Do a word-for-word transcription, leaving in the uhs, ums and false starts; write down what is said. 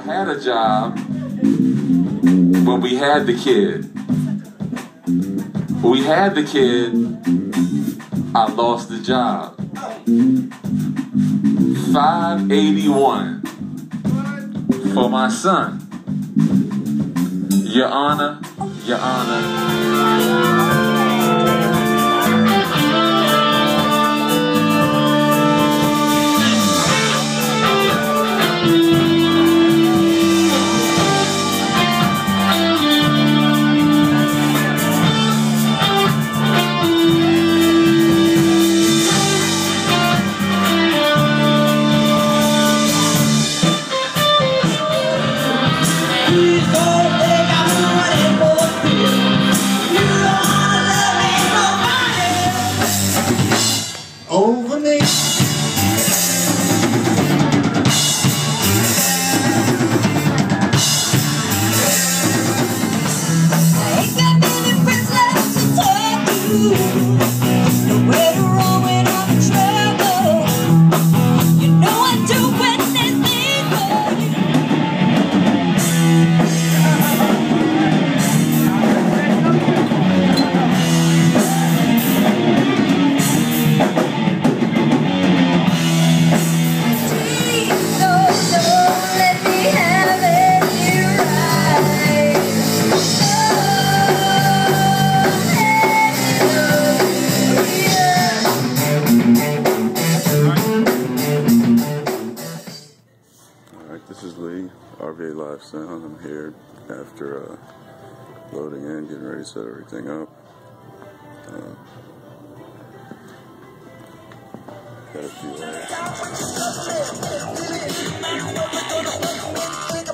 had a job when we had the kid. When we had the kid, I lost the job. five eighty-one for my son. Your Honor, Your Honor. Over me. I ain't got many friends left to talk to. Nowhere to run when I'm in trouble. You know I do anything for you. This is Lee, R V A Live Sound. I'm here after uh, loading in, getting ready to set everything up. Uh, got a few uh,